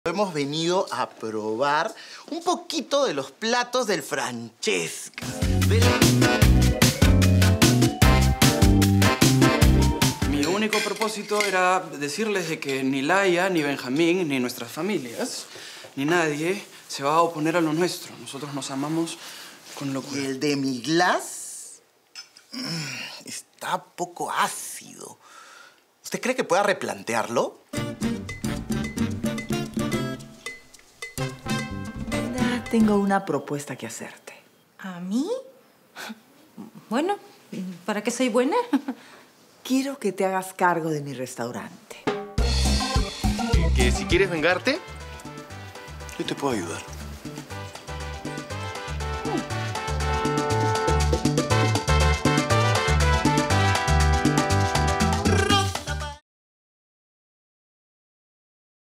Hemos venido a probar un poquito de los platos del Francesca. Mi único propósito era decirles de que ni Laia, ni Benjamín, ni nuestras familias, ni nadie se va a oponer a lo nuestro. Nosotros nos amamos con locura. Y el demi-glace está poco ácido. ¿Usted cree que pueda replantearlo? Tengo una propuesta que hacerte. ¿A mí? Bueno, ¿para qué soy buena? Quiero que te hagas cargo de mi restaurante. Que si quieres vengarte, yo te puedo ayudar.